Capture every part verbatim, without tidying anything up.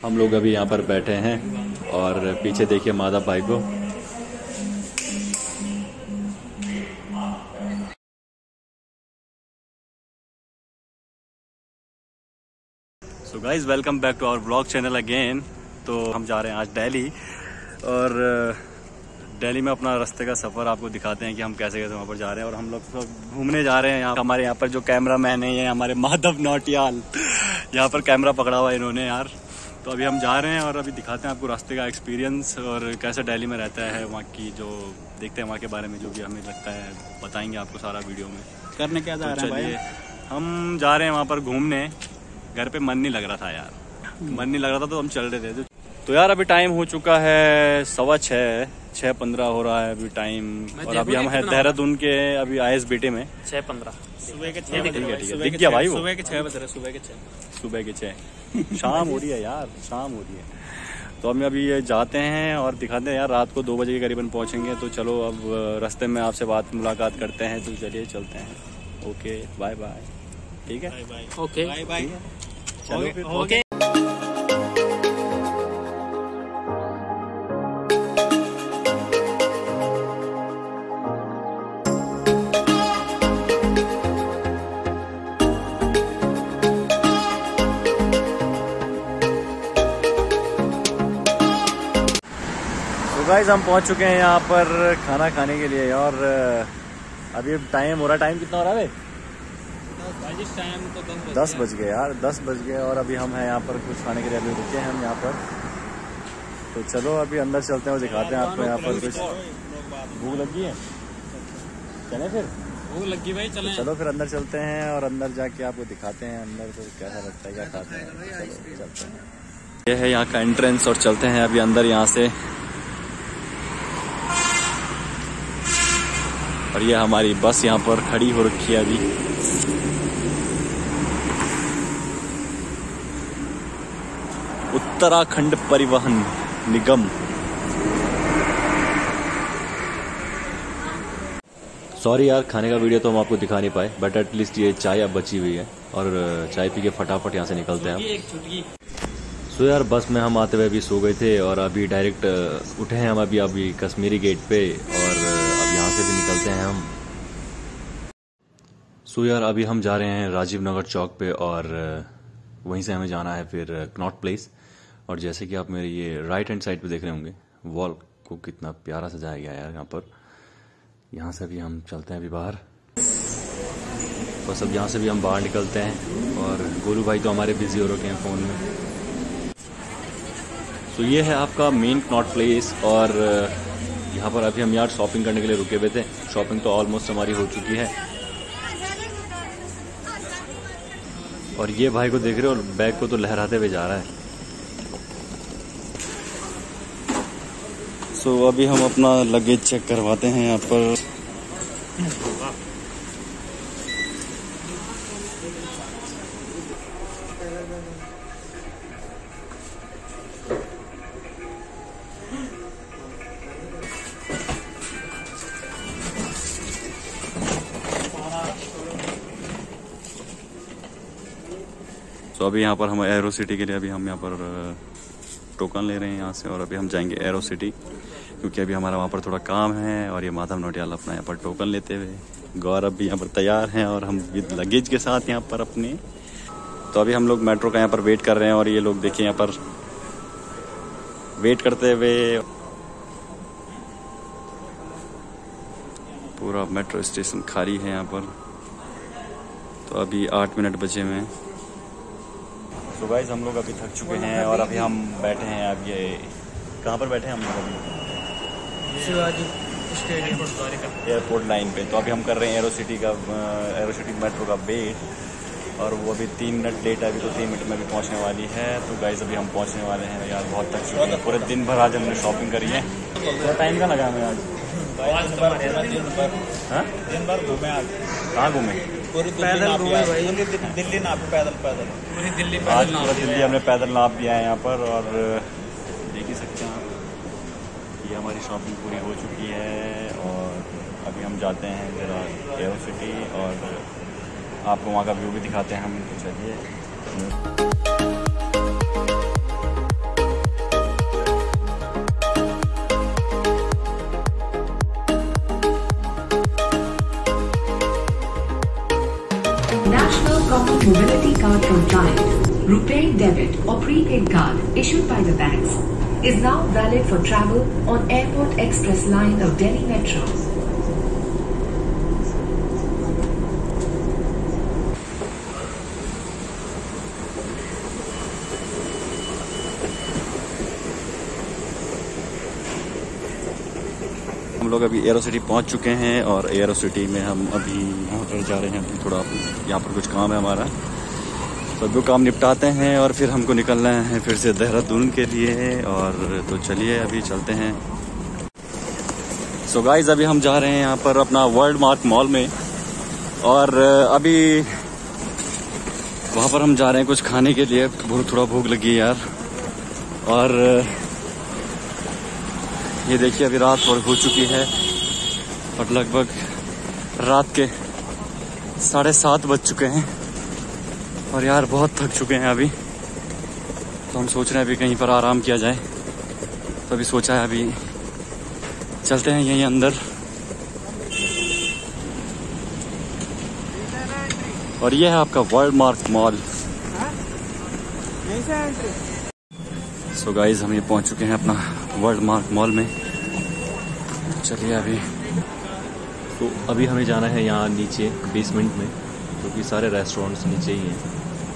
हम लोग अभी यहाँ पर बैठे हैं और पीछे देखिए माधव भाई को। So guys welcome back to our blog channel again. तो हम जा रहे हैं आज दिल्ली और दिल्ली में अपना रास्ते का सफ़र आपको दिखाते हैं कि हम कैसे कैसे वहाँ पर जा रहे हैं। और हम लोग तो घूमने जा रहे हैं। यहाँ हमारे यहाँ पर जो कैमरा मैन है ये हमारे माधव नौटियाल, यहाँ पर कैमरा पकड़ा हुआ है इन्होंने यार। तो अभी हम जा रहे हैं और अभी दिखाते हैं आपको रास्ते का एक्सपीरियंस और कैसे दिल्ली में रहता है, वहाँ की जो देखते हैं वहाँ के बारे में जो भी हमें लगता है बताएंगे आपको सारा वीडियो में। करने क्या जा रहे हैं भाई? हम जा रहे हैं वहाँ पर घूमने। घर पे मन नहीं लग रहा था यार, मन नहीं लग रहा था तो हम चल रहे थे। तो यार अभी टाइम हो चुका है सवा छः छः पंद्रह हो रहा है अभी टाइम। और अभी हम हैं देहरादून के अभी आई एस बी टी में छः पंद्रह सुबह के छः ठीक है ठीक है दिख गया भाई वो सुबह के छः बज रहे सुबह के छः सुबह के छः शाम हो रही है यार, शाम हो रही है। तो हम अभी ये जाते हैं और दिखाते हैं यार, रात को दो बजे के करीबन पहुंचेंगे। तो चलो अब रास्ते में आपसे बात मुलाकात करते हैं। तो चलिए चलते हैं। Okay bye bye. ठीक है ओके बाय बाय। चलो फिर ओके। गाइस हम पहुंच चुके हैं यहाँ पर खाना खाने के लिए। और अभी टाइम हो रहा, टाइम कितना हो रहा है? टाइम तो दस बज गए यार, दस बज गए। और अभी हम हैं यहाँ पर कुछ खाने के लिए अभी रुके हैं हम यहाँ पर। तो चलो अभी अंदर चलते हैं और दिखाते हैं आपको यहाँ पर कुछ। भूख लगी है, चले फिर? भूख लगी भाई, चले। तो चलो फिर अंदर चलते हैं और अंदर जाके आपको दिखाते हैं अंदर तो कैसा लगता है, क्या खाते हैं। चलो चलते हैं। ये है यहाँ का एंट्रेंस और चलते हैं अभी अंदर यहाँ से। और ये हमारी बस यहाँ पर खड़ी हो रखी है अभी। उत्तराखंड परिवहन निगम। सॉरी यार खाने का वीडियो तो हम आपको दिखा नहीं पाए, बट एटलीस्ट ये चाय अब बची हुई है और चाय पी के फटाफट यहाँ से निकलते हैं हम। सो यार बस में हम आते हुए अभी सो गए थे और अभी डायरेक्ट उठे हैं हम अभी अभी कश्मीरी गेट पे और अब यहाँ से भी निकलते हैं हम। सो यार अभी हम जा रहे हैं राजीव नगर चौक पे और वहीं से हमें जाना है फिर कनॉट प्लेस। और जैसे कि आप मेरे ये राइट हैंड साइड पे देख रहे होंगे वॉल को कितना प्यारा सजाया गया है यार यहाँ पर। यहाँ से भी हम चलते हैं अभी बाहर। बस अब यहाँ से भी हम बाहर निकलते हैं और गोलू भाई तो हमारे बिजी हो रखे हैं फ़ोन में। तो ये है आपका मेन कनॉट प्लेस और यहाँ पर अभी हम यार शॉपिंग करने के लिए रुके हुए थे। शॉपिंग तो ऑलमोस्ट हमारी हो चुकी है। और ये भाई को देख रहे हो और बैग को तो लहराते हुए जा रहा है। सो so, अभी हम अपना लगेज चेक करवाते हैं यहाँ पर। तो so, अभी यहाँ पर हम एरो सिटी के लिए अभी हम यहाँ पर टोकन ले रहे हैं यहाँ से और अभी हम जाएंगे एरो सिटी क्योंकि अभी हमारा वहाँ पर थोड़ा काम है। और ये माधव नौटियाल अपना यहाँ पर टोकन लेते हुए, गौरव भी यहाँ पर तैयार हैं और हम विद लगेज के साथ यहाँ पर अपने। तो अभी हम लोग मेट्रो का यहाँ पर वेट कर रहे हैं और ये लोग देखिए यहाँ पर वेट करते हुए। पूरा मेट्रो स्टेशन खाली है यहाँ पर। तो अभी आठ मिनट बचे हुए हैं। तो गाइस हम लोग अभी थक चुके हैं और अभी हम बैठे हैं। अब ये कहाँ पर बैठे हैं हम लोग? अभी शिवाजी स्टेडियम एयरपोर्ट लाइन पे। तो अभी हम कर रहे हैं एरो सिटी का एरो सिटी मेट्रो का वेट और वो अभी तीन मिनट लेट है। अभी तो तीन मिनट में भी पहुंचने वाली है। तो गाइस अभी हम पहुंचने वाले हैं यार। बहुत थक चुके हैं, पूरे दिन भर आज हमने शॉपिंग करी है। थोड़ा टाइम का लगा हमें आज। दिन भर घूमे आज। कहाँ घूमे? पैदल घूमे भाई, दिल्ली नाप पैदल पैदल पूरी दिल्ली आज पूरा दिल्ली हमने पैदल नाप दिया है यहाँ पर। और देख ही सकते हैं आप ये हमारी शॉपिंग पूरी हो चुकी है। और अभी हम जाते हैं जरा एरो सिटी और आपको वहाँ का व्यू भी दिखाते हैं हम। तो चलिए। time. Rupee debit or prepaid card issued by the banks is now valid for travel on Airport Express line of Delhi Metro. हम लोग अभी एरो सिटी पहुंच चुके हैं और एरो सिटी में हम अभी यहाँ पर जा रहे हैं। अभी थोड़ा यहाँ पर कुछ काम है हमारा, तो वो काम निपटाते हैं और फिर हमको निकलना है फिर से देहरादून के लिए। और तो चलिए अभी चलते हैं। सो गाइज अभी हम जा रहे हैं यहाँ पर अपना वर्ल्ड मार्क मॉल में, और अभी वहाँ पर हम जा रहे हैं कुछ खाने के लिए। बहुत थोड़ा भूख लगी है यार। और ये देखिए अभी रात और हो चुकी है और लगभग रात के साढ़े सात बज चुके हैं और यार बहुत थक चुके हैं अभी। तो हम सोच रहे हैं अभी कहीं पर आराम किया जाए। तो अभी सोचा है अभी चलते हैं यहीं अंदर। और ये है आपका World Mark mall. So guys हम ये पहुंच चुके हैं अपना वर्ल्ड मार्क मॉल में। चलिए अभी तो अभी हमें जाना है यहाँ नीचे बेसमेंट में, क्योंकि तो सारे रेस्टोरेंट्स नीचे ही हैं।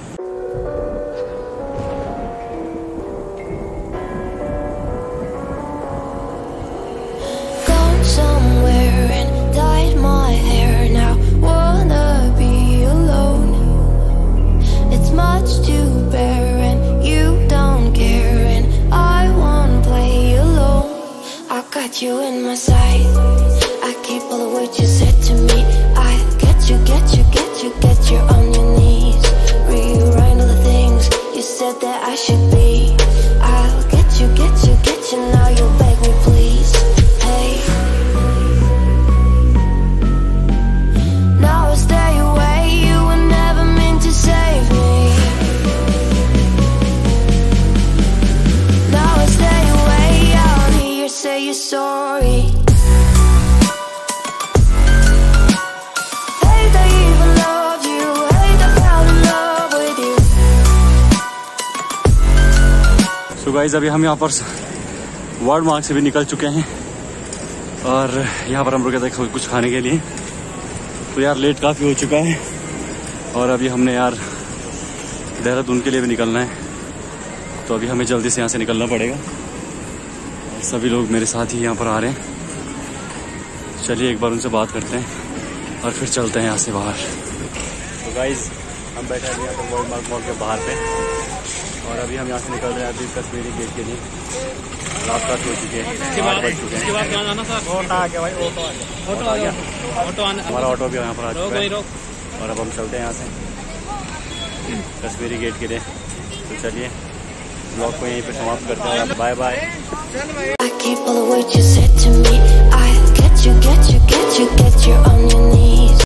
You in my sight, I keep all the words you said to me. I get you, get you, get you, get you on your knees. Rewrite all the things you said that I should be. I'll get you, get you, get you, now you'll beg me please. Hey, now I stay away, you were never meant to save me. Now I stay away, I'll hear you say you're sorry. Hate I even loved you, hate I fell in love with you. So guys अभी हम यहाँ पर world mark से भी निकल चुके हैं और यहाँ पर हम रुके थे कुछ खाने के लिए। तो यार लेट काफ़ी हो चुका है और अभी हमने यार देहरादून के लिए भी निकलना है। तो अभी हमें जल्दी से यहाँ से निकलना पड़ेगा। सभी लोग मेरे साथ ही यहाँ पर आ रहे हैं। चलिए एक बार उनसे बात करते हैं और फिर चलते हैं यहाँ से बाहर। तो गाइज हम बैठे हैं यहाँ पर वर्ल्ड मार्क मॉल के बाहर पे और अभी हम यहाँ से निकल रहे हैं अभी कश्मीरी गेट के लिए। रात रात हो चुके हैं, आठ बज चुके हैं। ऑटो आ गया भाई, ऑटो आ गया, ऑटो आ गया, ऑटो आने हमारा ऑटो भी यहाँ पर आ चुका है और अब हम चलते हैं यहाँ से कश्मीरी गेट के लिए। तो चलिए ब्लॉग को यहीं पे समाप्त करते हैं। Bye bye. I keep all the words you said to me. I get you, get you, get you, get you on your knees.